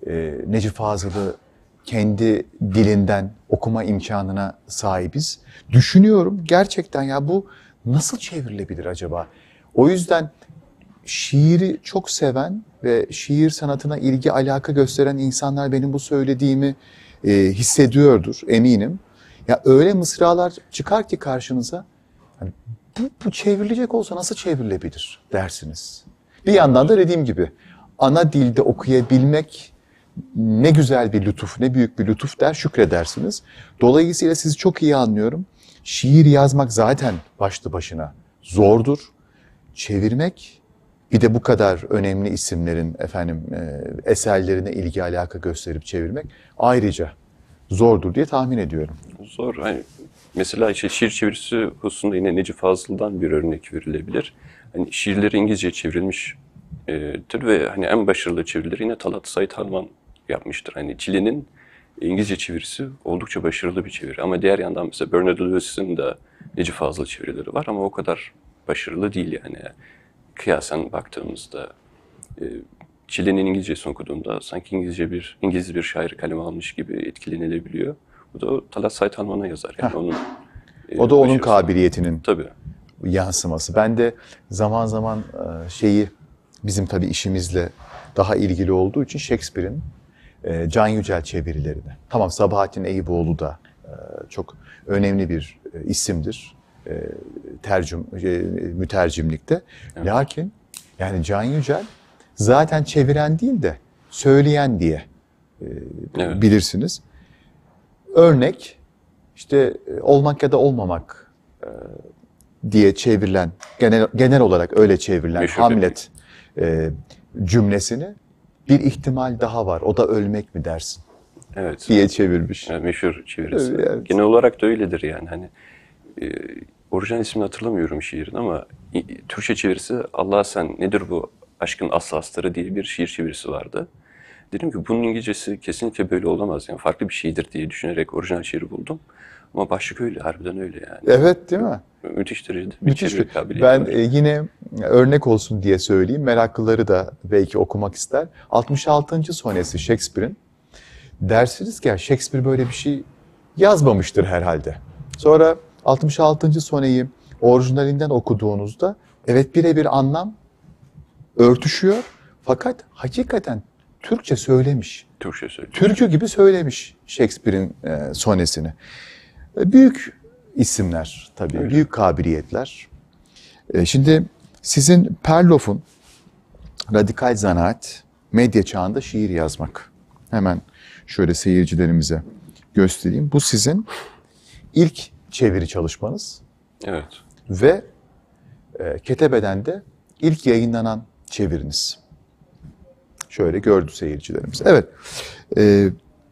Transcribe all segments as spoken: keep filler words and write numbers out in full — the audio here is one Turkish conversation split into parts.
e, Necip Fazıl'ı kendi dilinden okuma imkanına sahibiz. Düşünüyorum gerçekten ya bu nasıl çevrilebilir acaba? O yüzden şiiri çok seven ve şiir sanatına ilgi alaka gösteren insanlar benim bu söylediğimi e, hissediyordur eminim. Ya öyle mısralar çıkar ki karşınıza hani bu, bu çevrilecek olsa nasıl çevrilebilir dersiniz. Bir yandan da dediğim gibi ana dilde okuyabilmek ne güzel bir lütuf, ne büyük bir lütuf der, şükredersiniz. Dolayısıyla sizi çok iyi anlıyorum. Şiir yazmak zaten başlı başına zordur. Çevirmek, bir de bu kadar önemli isimlerin efendim eserlerine ilgi alaka gösterip çevirmek ayrıca zordur diye tahmin ediyorum. Zor. Hani mesela işte şiir çevirisi hususunda yine Necip Fazıl'dan bir örnek verilebilir. Hani şiirleri İngilizce çevrilmiştir ve hani en başarılı çevirileri yine Talat Said Harman yapmıştır. Hani Çile'nin İngilizce çevirisi oldukça başarılı bir çeviri. Ama diğer yandan mesela Bernard Lewis'in de Necip Fazıl çevirileri var ama o kadar başarılı değil yani. Kıyasen baktığımızda Çile'nin İngilizcesini okuduğumda sanki İngilizce bir İngiliz bir şair kaleme almış gibi etkilenilebiliyor. Bu da Talat Said Harman'a yazar. Yani onun, o da onun kabiliyetinin tabii yansıması. Ben de zaman zaman şeyi bizim tabii işimizle daha ilgili olduğu için Shakespeare'in Can Yücel çevirilerini. Tamam Sabahattin Eyüboğlu da çok önemli bir isimdir. Tercüm, mütercimlikte. Evet. Lakin yani Can Yücel zaten çeviren değil de söyleyen diye evet. bilirsiniz. Örnek işte olmak ya da olmamak diye çevrilen, genel, genel olarak öyle çevrilen meşhur Hamlet e, cümlesini bir ihtimal daha var. O da ölmek mi dersin? Evet. Diye çevirmiş. Evet, meşhur çevirisi. Evet. Genel olarak da öyledir yani. Hani e, orijinal ismini hatırlamıyorum şiirin ama e, Türkçe çevirisi Allah sen nedir bu aşkın aslı astarı diye bir şiir çevirisi vardı. Dedim ki bunun İngilizcesi kesinlikle böyle olamaz yani farklı bir şeydir diye düşünerek orijinal şiiri buldum. Ama başlık öyle, harbiden öyle yani. Evet değil mi? Müthiş derecede bir Müthiş çeviri kabiliyeti Ben var. e, yine örnek olsun diye söyleyeyim. Meraklıları da belki okumak ister. altmış altıncı sonesi Shakespeare'in. Dersiniz ki ya Shakespeare böyle bir şey yazmamıştır herhalde. Sonra altmış altıncı soneyi orijinalinden okuduğunuzda evet birebir anlam örtüşüyor. Fakat hakikaten Türkçe söylemiş. Türkçe söylemiş. Türkü gibi söylemiş Shakespeare'in e, sonesini. E, büyük isimler tabii, öyle. Büyük kabiliyetler. E, şimdi sizin Perloff'un Radikal Zanaat, medya çağında şiir yazmak. Hemen şöyle seyircilerimize göstereyim. Bu sizin ilk çeviri çalışmanız. Evet. Ve e, Ketebe'den de ilk yayınlanan çeviriniz. Şöyle gördü seyircilerimiz. Evet. E,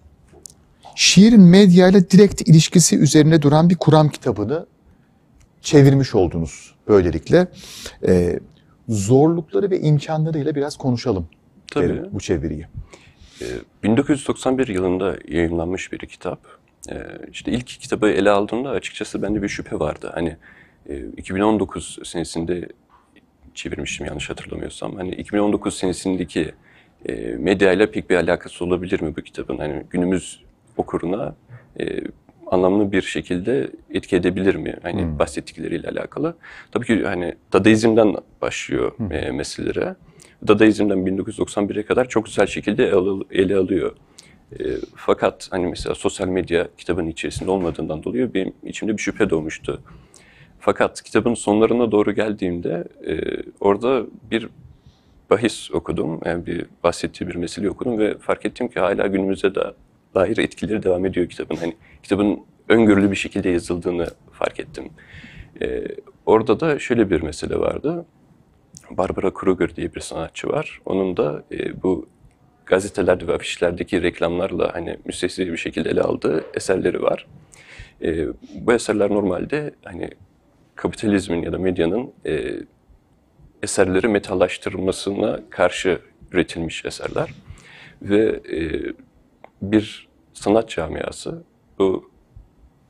şiirin medyayla direkt ilişkisi üzerine duran bir kuram kitabını çevirmiş oldunuz böylelikle. E, zorlukları ve imkanlarıyla biraz konuşalım. Tabii. Derim, bu çeviriyi. E, bin dokuz yüz doksan bir yılında yayınlanmış bir kitap. E, işte ilk kitabı ele aldığımda açıkçası bende bir şüphe vardı. Hani e, iki bin on dokuz senesinde çevirmiştim yanlış hatırlamıyorsam. Hani iki bin on dokuz senesindeki e, medyayla pek bir alakası olabilir mi bu kitabın? Hani günümüz okuruna e, anlamlı bir şekilde etki edebilir mi? Hani hmm. bahsettikleriyle alakalı. Tabii ki hani Dadaizm'den başlıyor hmm. e, meselelere. Dadaizm'den bin dokuz yüz doksan bire kadar çok güzel şekilde ele alıyor. E, fakat hani mesela sosyal medya kitabın içerisinde olmadığından dolayı benim içimde bir şüphe doğmuştu. Fakat kitabın sonlarına doğru geldiğimde e, orada bir bahis okudum. Yani bir bahsettiği bir mesele okudum ve fark ettim ki hala günümüze de dair etkileri devam ediyor kitabın. Hani kitabın öngörülü bir şekilde yazıldığını fark ettim. E, orada da şöyle bir mesele vardı. Barbara Kruger diye bir sanatçı var. Onun da e, bu gazetelerde ve afişlerdeki reklamlarla hani müstesna bir şekilde ele aldığı eserleri var. E, bu eserler normalde hani kapitalizmin ya da medyanın e, eserleri metallaştırmasına karşı üretilmiş eserler. Ve e, bir sanat camiası bu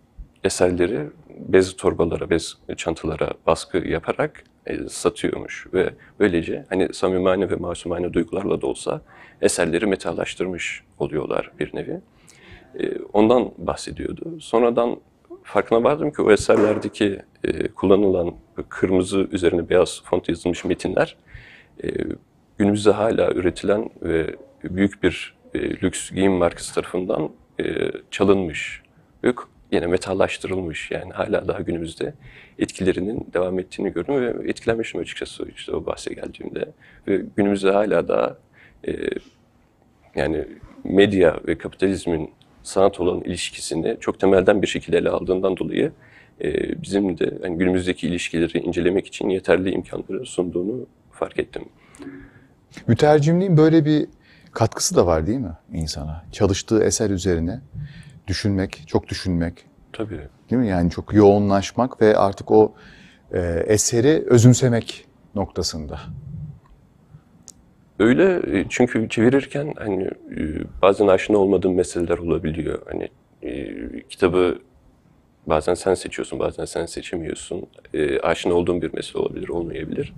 eserleri bez torbalara, bez çantalara baskı yaparak e, satıyormuş ve böylece hani samimane ve masumane duygularla da olsa eserleri metallaştırmış oluyorlar bir nevi. E, ondan bahsediyordu. Sonradan farkına vardım ki o eserlerdeki e, kullanılan kırmızı üzerine beyaz font yazılmış metinler e, günümüzde hala üretilen ve büyük bir e, lüks giyim markası tarafından e, çalınmış ve yine metallaştırılmış. Yani hala daha günümüzde etkilerinin devam ettiğini gördüm ve etkilenmiştim açıkçası işte o bahse geldiğimde. Ve günümüzde hala daha e, yani medya ve kapitalizmin sanat olan ilişkisini çok temelden bir şekilde ele aldığından dolayı e, bizim de yani günümüzdeki ilişkileri incelemek için yeterli imkanları sunduğunu fark ettim. Mütercimliğin böyle bir katkısı da var değil mi insana? Çalıştığı eser üzerine düşünmek, çok düşünmek. Tabii. Değil mi? Yani çok yoğunlaşmak ve artık o e, eseri özümsemek noktasında. Öyle çünkü çevirirken hani bazen aşina olmadığın meseleler olabiliyor. Hani e, kitabı bazen sen seçiyorsun, bazen sen seçemiyorsun. E, aşina olduğun bir mesele olabilir, olmayabilir.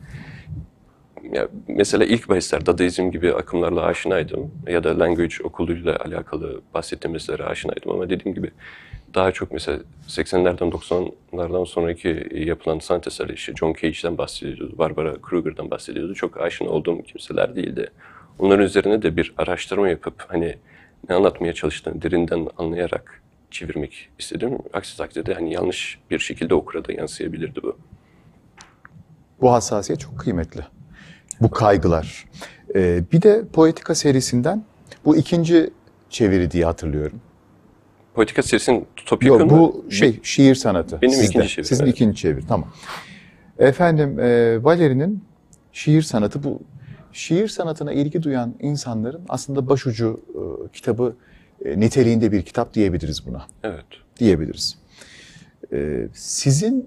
Ya mesela ilk bahisler, Dadaizm gibi akımlarla aşinaydım ya da language okuluyla alakalı bahsettiğim meselelere aşinaydım ama dediğim gibi daha çok mesela seksenlerden doksanlardan sonraki yapılan sanat eserleri işte John Cage'den bahsediyordu, Barbara Kruger'dan bahsediyordu. Çok aşina olduğum kimseler değildi. Onların üzerine de bir araştırma yapıp hani ne anlatmaya çalıştığını derinden anlayarak çevirmek istedim. Aksi takdirde hani yanlış bir şekilde okura da yansıyabilirdi bu. Bu hassasiyet çok kıymetli. Bu kaygılar. Ee, bir de Poetika serisinden bu ikinci çeviri diye hatırlıyorum. Poetika serisinin topikonu Yok bu şey şiir sanatı. Benim Sizde. ikinci çeviri. Sizin Evet. ikinci çeviri. Tamam. Efendim e, Valeri'nin şiir sanatı bu. Şiir sanatına ilgi duyan insanların aslında başucu e, kitabı e, niteliğinde bir kitap diyebiliriz buna. Evet. Diyebiliriz. E, sizin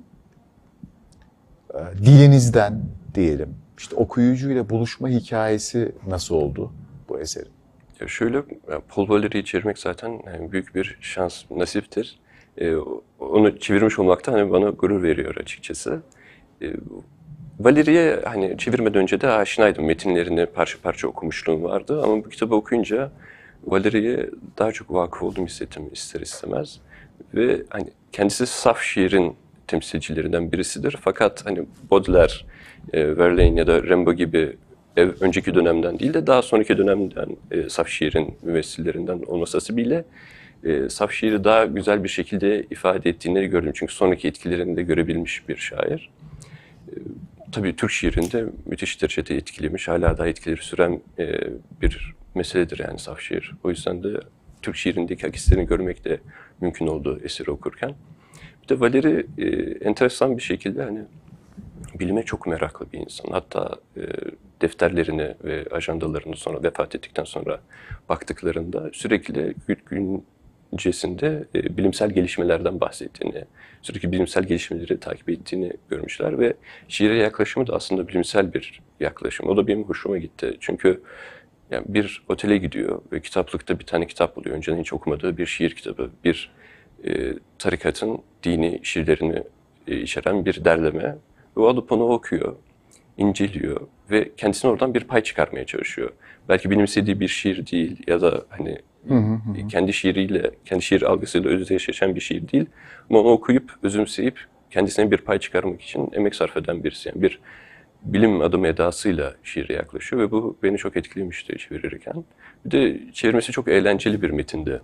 e, dilinizden diyelim, işte okuyucuyla buluşma hikayesi nasıl oldu bu eserin? Ya şöyle, Paul Valéry'i çevirmek zaten yani büyük bir şans, nasiptir. Ee, onu çevirmiş olmak da hani bana gurur veriyor açıkçası. Ee, Valéry'e hani çevirmeden önce de aşinaydım. Metinlerini parça parça okumuşluğum vardı ama bu kitabı okuyunca Valéry'e daha çok vakıf olduğumu hissettim ister istemez. Ve hani kendisi saf şiirin temsilcilerinden birisidir. Fakat hani Baudelaire, e, Verlaine ya da Rimbaud gibi e, önceki dönemden değil de daha sonraki dönemden e, saf şiirin mümessillerinden olması hasebiyle e, saf şiiri daha güzel bir şekilde ifade ettiğini gördüm. Çünkü sonraki etkilerini de görebilmiş bir şair. E, tabii Türk şiirinde müthiş derecede etkilemiş, hala daha etkileri süren e, bir meseledir yani saf şiir. O yüzden de Türk şiirindeki akislerini görmek de mümkün oldu eseri okurken. Bir de Valéry e, enteresan bir şekilde hani bilime çok meraklı bir insan. Hatta e, defterlerini ve ajandalarını sonra vefat ettikten sonra baktıklarında sürekli gün güncesinde e, bilimsel gelişmelerden bahsettiğini, sürekli bilimsel gelişmeleri takip ettiğini görmüşler ve şiire yaklaşımı da aslında bilimsel bir yaklaşım. O da benim hoşuma gitti. Çünkü yani bir otele gidiyor ve kitaplıkta bir tane kitap buluyor. Önceden hiç okumadığı bir şiir kitabı, bir e, tarikatın dini şiirlerini e, içeren bir derleme. Ve o alıp onu okuyor, inceliyor ve kendisine oradan bir pay çıkarmaya çalışıyor. Belki benimsediği bir şiir değil ya da hani hı hı hı. kendi şiiriyle, kendi şiir algısıyla özdeşleşen bir şiir değil. Ama onu okuyup, özümseyip kendisine bir pay çıkarmak için emek sarf eden birisi. Yani bir bilim adamı edasıyla şiire yaklaşıyor ve bu beni çok etkilemişti çevirirken. Bir de çevirmesi çok eğlenceli bir metindi.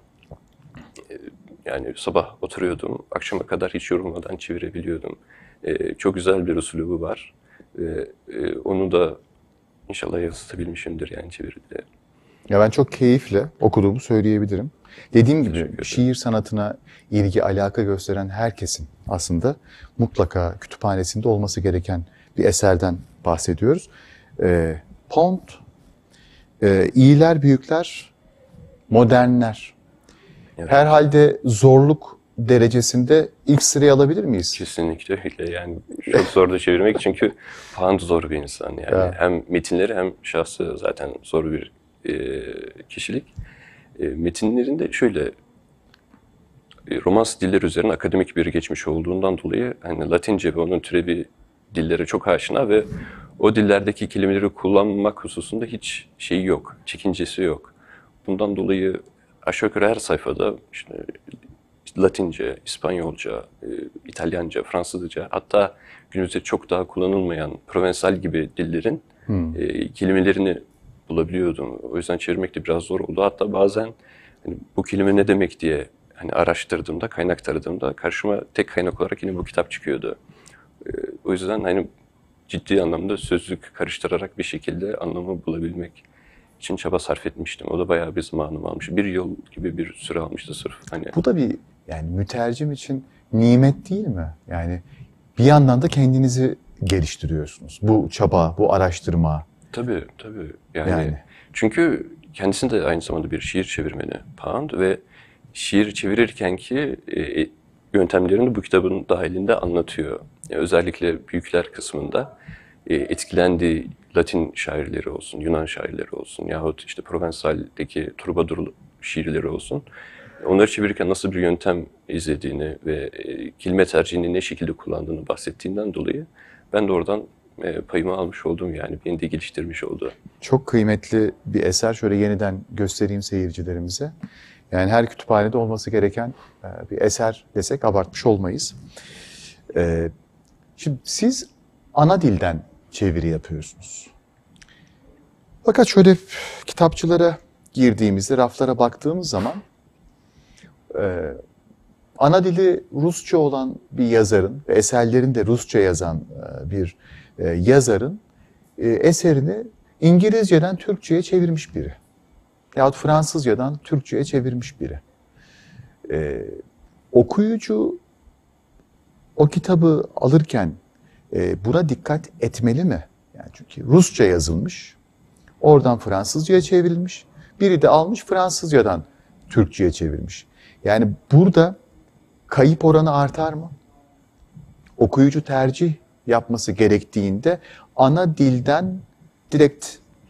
Yani sabah oturuyordum, akşama kadar hiç yorulmadan çevirebiliyordum. Ee, çok güzel bir uslubu var. Ee, e, onu da inşallah yansıtabilmişimdir yani çeviride. Ya ben çok keyifle okuduğumu söyleyebilirim. Dediğim gibi şiir sanatına ilgi, alaka gösteren herkesin aslında mutlaka kütüphanesinde olması gereken bir eserden bahsediyoruz. Ee, Pont, e, iyiler, büyükler, modernler. Evet. Herhalde zorluk derecesinde ilk sıraya alabilir miyiz? Kesinlikle öyle. Yani çok zor da çevirmek çünkü Pound zor bir insan. Yani evet. Hem metinleri hem şahsı zaten zor bir e, kişilik. E, metinlerinde şöyle e, Romans dilleri üzerine akademik bir geçmiş olduğundan dolayı hani Latince ve onun türevi dillere çok aşina ve o dillerdeki kelimeleri kullanmak hususunda hiç şeyi yok, çekincesi yok. Bundan dolayı aşağı yukarı her sayfada işte Latince, İspanyolca, e, İtalyanca, Fransızca, hatta günümüzde çok daha kullanılmayan Provensal gibi dillerin hmm. e, kelimelerini bulabiliyordum. O yüzden çevirmek de biraz zor oldu. Hatta bazen hani, bu kelime ne demek diye hani araştırdığımda, kaynak taradığımda karşıma tek kaynak olarak yine bu kitap çıkıyordu. E, o yüzden hani ciddi anlamda sözlük karıştırarak bir şekilde anlamı bulabilmek için çaba sarf etmiştim. O da bayağı bir zamanımı almış. Bir yıl gibi bir süre almıştı sırf. Hani... Bu da bir yani mütercim için nimet değil mi? Yani bir yandan da kendinizi geliştiriyorsunuz. Bu çaba, bu araştırma. Tabii, tabii. Yani, yani. Çünkü kendisi de aynı zamanda bir şiir çevirmeni Pound ve şiir çevirirken ki e, yöntemlerini bu kitabın dahilinde anlatıyor. Yani özellikle büyükler kısmında e, etkilendiği Latin şairleri olsun, Yunan şairleri olsun yahut işte Provensal'deki Troubadour şiirleri olsun. Onları çevirirken nasıl bir yöntem izlediğini ve e, kelime tercihini ne şekilde kullandığını bahsettiğinden dolayı ben de oradan e, payımı almış oldum, yani beni de geliştirmiş oldu. Çok kıymetli bir eser. Şöyle yeniden göstereyim seyircilerimize. Yani her kütüphanede olması gereken e, bir eser desek abartmış olmayız. E, şimdi siz ana dilden çeviri yapıyorsunuz. Fakat şöyle kitapçılara girdiğimizde, raflara baktığımız zaman Ee, ana dili Rusça olan bir yazarın ve eserlerini de Rusça yazan e, bir e, yazarın e, eserini İngilizceden Türkçe'ye çevirmiş biri. Yahut Fransızcadan Türkçe'ye çevirmiş biri. Ee, okuyucu o kitabı alırken e, buna dikkat etmeli mi? Yani çünkü Rusça yazılmış, oradan Fransızca'ya çevrilmiş, biri de almış Fransızcadan Türkçe'ye çevirmiş. Yani burada kayıp oranı artar mı? Okuyucu tercih yapması gerektiğinde ana dilden direkt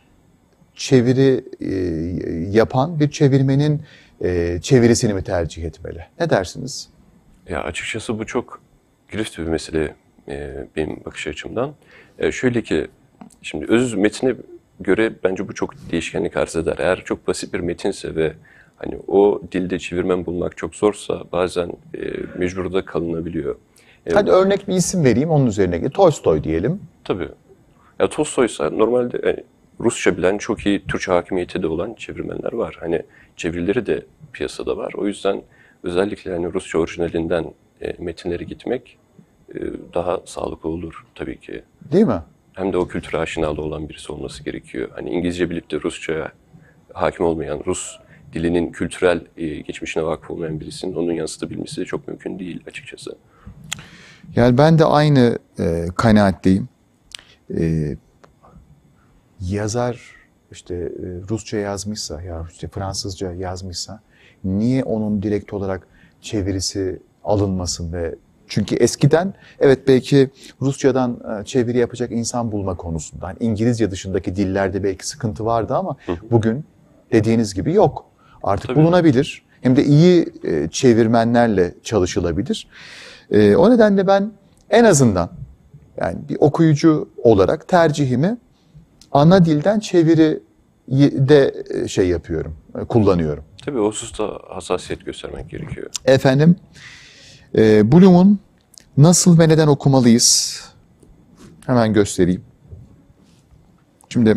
çeviri e, yapan bir çevirmenin e, çevirisini mi tercih etmeli? Ne dersiniz? Ya açıkçası bu çok girift bir mesele e, benim bakış açımdan. E, şöyle ki, şimdi öz metine göre bence bu çok değişkenlik arz eder. Eğer çok basit bir metinse ve hani o dilde çevirmen bulmak çok zorsa bazen e, mecbur da kalınabiliyor. E, Hadi örnek bir isim vereyim, onun üzerine. Tolstoy diyelim. Tabii. Ya Tolstoy'sa normalde yani Rusça bilen, çok iyi Türkçe hakimiyeti de olan çevirmenler var. Hani çevirileri de piyasada var. O yüzden özellikle hani Rusça orijinalinden e, metinleri gitmek e, daha sağlıklı olur tabii ki. Değil mi? Hem de o kültüre aşinalı olan birisi olması gerekiyor. Hani İngilizce bilip de Rusça'ya hakim olmayan, Rus dilinin kültürel e, geçmişine vakıf olmayan birisinin onun yansıtabilmesi de çok mümkün değil açıkçası. Yani ben de aynı e, kanaatteyim. E, yazar işte e, Rusça yazmışsa ya işte Fransızca yazmışsa niye onun direkt olarak çevirisi alınmasın ve çünkü eskiden evet belki Rusçadan e, çeviri yapacak insan bulma konusunda hani İngilizce dışındaki dillerde belki sıkıntı vardı ama hı hı. bugün dediğiniz gibi yok. Artık Tabii. bulunabilir. Hem de iyi e, çevirmenlerle çalışılabilir. E, o nedenle ben en azından yani bir okuyucu olarak tercihimi ana dilden çeviri de şey yapıyorum, kullanıyorum. Tabii o hususta hassasiyet göstermek gerekiyor. Efendim, e, Bloom'un Nasıl ve Neden Okumalıyız? Hemen göstereyim. Şimdi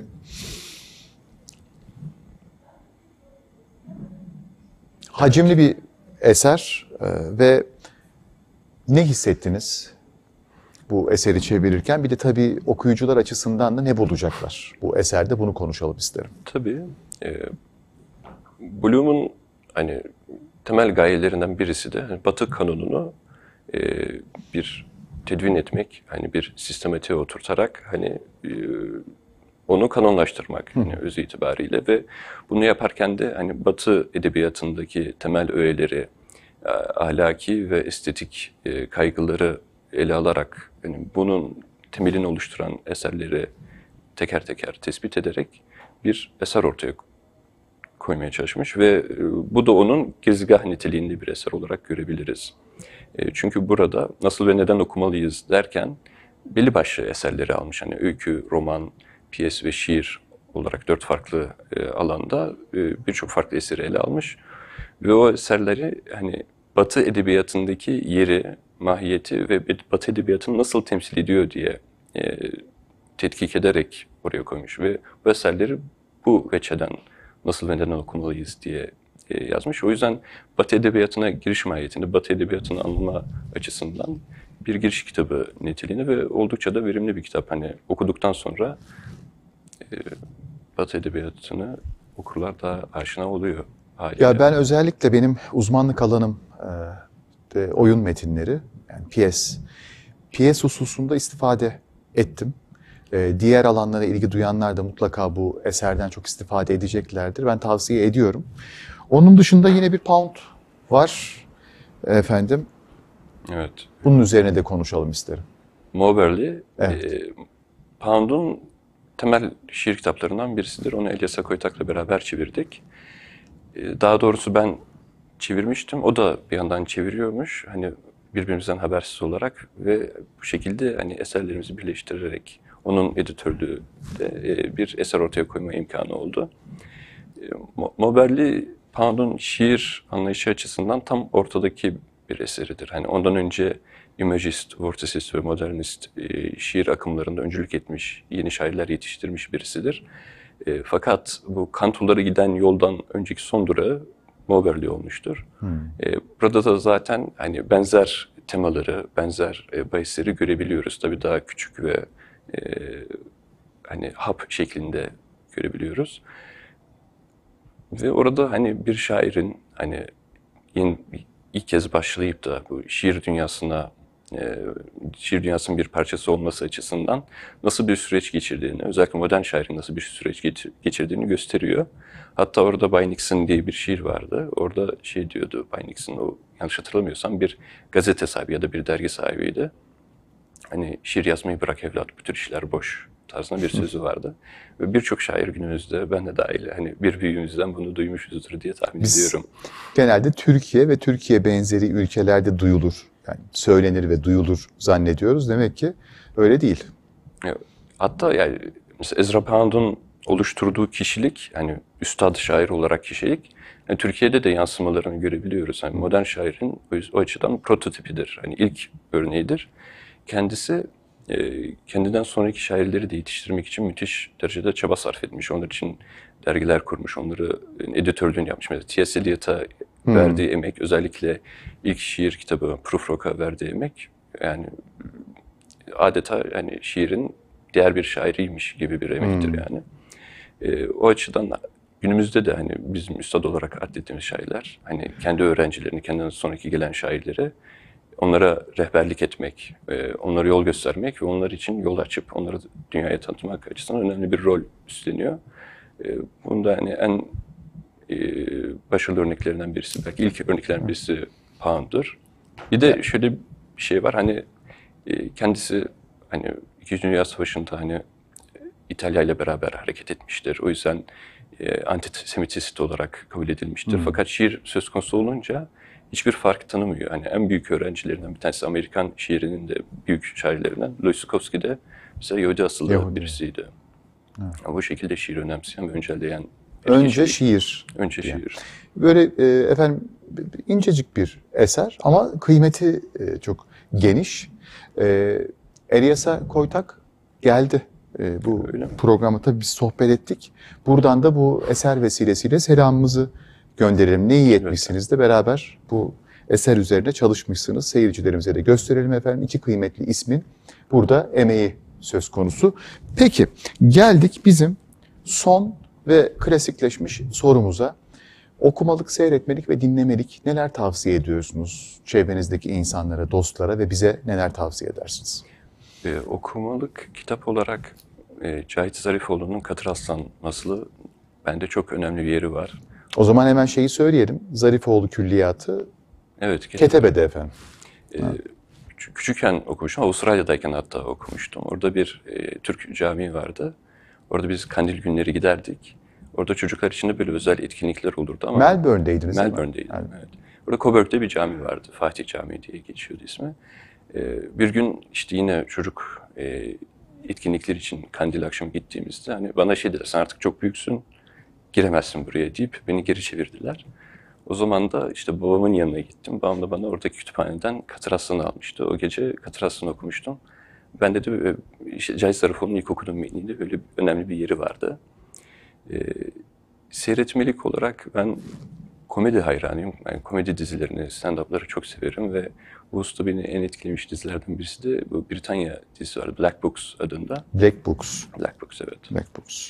hacimli bir eser e, ve ne hissettiniz bu eseri çevirirken? Bir de tabii okuyucular açısından da ne bulacaklar bu eserde, bunu konuşalım isterim. Tabii. E, Bloom'un hani temel gayelerinden birisi de hani Batı kanonunu e, bir tedvin etmek, hani bir sistematiğe oturtarak hani e, onu kanonlaştırmak hani öz itibariyle ve bunu yaparken de hani Batı edebiyatındaki temel öğeleri, ahlaki ve estetik e, kaygıları ele alarak yani bunun temelini oluşturan eserleri teker teker tespit ederek bir eser ortaya koymaya çalışmış ve e, bu da onun gezgah niteliğinde bir eser olarak görebiliriz. E, çünkü burada nasıl ve neden okumalıyız derken belli başlı eserleri almış. Hani öykü, roman, piyes ve şiir olarak dört farklı e, alanda e, birçok farklı eseri ele almış. Ve o eserleri hani Batı edebiyatındaki yeri, mahiyeti ve Batı edebiyatını nasıl temsil ediyor diye e, tetkik ederek oraya koymuş. Ve bu eserleri bu veçeden nasıl ve neden okumalıyız diye e, yazmış. O yüzden Batı edebiyatına giriş mahiyetinde, Batı edebiyatını anlama açısından bir giriş kitabı niteliğinde ve oldukça da verimli bir kitap. Hani okuduktan sonra e, Batı edebiyatını okurlar daha aşina oluyor haliyle. Ya ben özellikle benim uzmanlık alanım e, de oyun metinleri, yani piyes. Piyes hususunda istifade ettim. E, diğer alanlara ilgi duyanlar da mutlaka bu eserden çok istifade edeceklerdir. Ben tavsiye ediyorum. Onun dışında yine bir Pound var efendim. Evet. Bunun üzerine de konuşalım isterim. Moberly, Evet. e, Pound'un temel şiir kitaplarından birisidir. Onu Elyas Akoytak'la beraber çevirdik. E, daha doğrusu ben çevirmiştim. O da bir yandan çeviriyormuş. Hani birbirimizden habersiz olarak ve bu şekilde hani eserlerimizi birleştirerek onun editörlüğü de e, bir eser ortaya koyma imkanı oldu. E, Moberly, Pound'un şiir anlayışı açısından tam ortadaki bir eseridir. Hani ondan önce imajist, vorticist ve modernist e, şiir akımlarında öncülük etmiş, yeni şairler yetiştirmiş birisidir. E, fakat bu kantolara giden yoldan önceki son durağı Moberly olmuştur. Hmm. E, burada da zaten hani benzer temaları, benzer e, bahisleri görebiliyoruz. Tabii daha küçük ve e, hani hap şeklinde görebiliyoruz. Ve orada hani bir şairin hani yeni, ilk kez başlayıp da bu şiir dünyasına, e, şiir dünyasının bir parçası olması açısından nasıl bir süreç geçirdiğini, özellikle modern şairin nasıl bir süreç geçirdiğini gösteriyor. Hatta orada Bay Nixon diye bir şiir vardı. Orada şey diyordu Bay Nixon, o yanlış hatırlamıyorsam bir gazete sahibi ya da bir dergi sahibiydi. Hani şiir yazmayı bırak evlat, bu tür işler boş tarzında bir sözü vardı. Ve birçok şair günümüzde, ben de dahil, hani bir büyüğümüzden bunu duymuşuzdur diye tahmin Biz ediyorum. Genelde Türkiye ve Türkiye benzeri ülkelerde duyulur. Yani söylenir ve duyulur zannediyoruz. Demek ki öyle değil. Hatta yani mesela Ezra Pound'un oluşturduğu kişilik, hani üstad şair olarak kişilik, yani Türkiye'de de yansımalarını görebiliyoruz. Yani modern şairin o açıdan prototipidir. Hani ilk örneğidir. Kendisi kendinden sonraki şairleri de yetiştirmek için müthiş derecede çaba sarf etmiş. Onlar için dergiler kurmuş, onları editörlüğünü yapmış. Mesela T S. Eliot'a hmm. verdiği emek, özellikle ilk şiir kitabı Prufrock'a verdiği emek, yani adeta yani şiirin diğer bir şairiymiş gibi bir emektir hmm. yani. E, o açıdan günümüzde de hani bizim üstad olarak addettiğimiz şairler, hani kendi öğrencilerini, kendinden sonraki gelen şairleri onlara rehberlik etmek, onlara yol göstermek ve onlar için yol açıp onları dünyaya tanıtmak açısından önemli bir rol üstleniyor. Bunda hani en başarılı örneklerinden birisi, belki ilk örneklerinden birisi Pound'dur. Bir de şöyle bir şey var, hani kendisi hani İkinci Dünya Savaşı'nda hani İtalya ile beraber hareket etmiştir. O yüzden antisemitist olarak kabul edilmiştir. Hmm. Fakat şiir söz konusu olunca hiçbir fark tanımıyor. Yani en büyük öğrencilerinden bir tanesi, Amerikan şiirinin de büyük şairlerinden Louis Zukowski de mesela Yahudi asıllı Yahudi. birisiydi. Evet. Yani bu şekilde şiir önemseyen ve önceleyen. Önce şiir. Önce yani. şiir. Böyle e, efendim incecik bir eser ama kıymeti e, çok geniş. E, Elyas Akoytak geldi. E, bu programı tabii biz sohbet ettik. Buradan da bu eser vesilesiyle selamımızı gönderelim. Ne iyi etmişsiniz de beraber bu eser üzerine çalışmışsınız. Seyircilerimize de gösterelim efendim. İki kıymetli ismin burada emeği söz konusu. Peki geldik bizim son ve klasikleşmiş sorumuza. Okumalık, seyretmelik ve dinlemelik neler tavsiye ediyorsunuz çevrenizdeki insanlara, dostlara ve bize neler tavsiye edersiniz? Ee, okumalık kitap olarak e, Cahit Zarifoğlu'nun Katır Aslan Nasılı bende çok önemli bir yeri var. O zaman hemen şeyi söyleyelim. Zarifoğlu Külliyatı evet, Ketebe'de efendim. Ee, küçükken okumuştum. Avustralya'dayken hatta okumuştum. Orada bir e, Türk camii vardı. Orada biz kandil günleri giderdik. Orada çocuklar için de böyle özel etkinlikler olurdu ama Melbourne'deydiniz değil mi? Melbourne'deydim. Melbourne. Evet. Orada Coburg'da bir cami vardı. Fatih Camii diye geçiyordu ismi. Ee, bir gün işte yine çocuk e, etkinlikler için kandil akşamı gittiğimizde hani bana şey dediler, sen artık çok büyüksün, giremezsin buraya deyip beni geri çevirdiler. O zaman da işte babamın yanına gittim. Babam da bana oradaki kütüphaneden Katır Aslan'ı almıştı. O gece Katır Aslan'ı okumuştum. Ben de de işte Cahit Zarafoğlu'nun ilk okuduğum metninde böyle önemli bir yeri vardı. Ee, seyretmelik olarak ben komedi hayranıyım. Yani komedi dizilerini, stand-up'ları çok severim ve bu usta beni en etkilemiş dizilerden birisi de bu Britanya dizisi var. Black Books adında. Black Books. Black Books, evet. Black Books.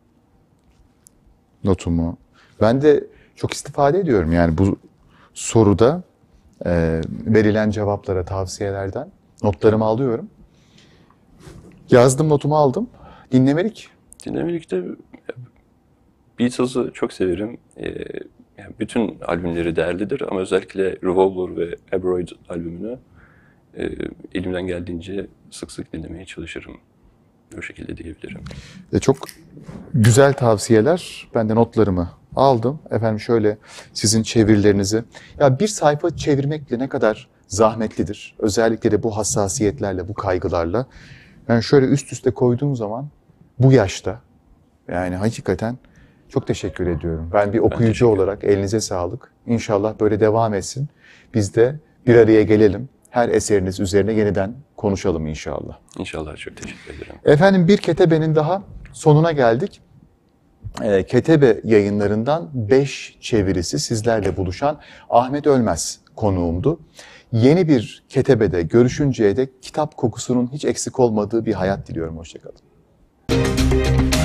Notumu. Ben de çok istifade ediyorum yani bu soruda e, verilen cevaplara, tavsiyelerden notlarımı alıyorum. Yazdım, notumu aldım. Dinlemelik. Dinlemelikte Beatles'ı çok severim. Ee, yani bütün albümleri değerlidir ama özellikle Revolver ve Abbey Road albümünü e, elimden geldiğince sık sık dinlemeye çalışırım. O şekilde diyebilirim. E, çok güzel tavsiyeler. Ben de notlarımı aldım. Efendim şöyle sizin çevirilerinizi. Ya bir sayfa çevirmekle ne kadar zahmetlidir. Özellikle de bu hassasiyetlerle, bu kaygılarla. Yani şöyle üst üste koyduğum zaman bu yaşta yani hakikaten çok teşekkür ediyorum. Ben bir okuyucu olarak elinize sağlık. İnşallah böyle devam etsin. Biz de bir araya gelelim. Her eseriniz üzerine yeniden konuşalım inşallah. İnşallah, çok teşekkür ederim. Efendim bir Ketebe'nin daha sonuna geldik. E, Ketebe yayınlarından beş çevirisi sizlerle buluşan Ahmet Ölmez konuğumdu. Yeni bir Ketebe'de görüşünceye dek kitap kokusunun hiç eksik olmadığı bir hayat diliyorum. Hoşça kalın.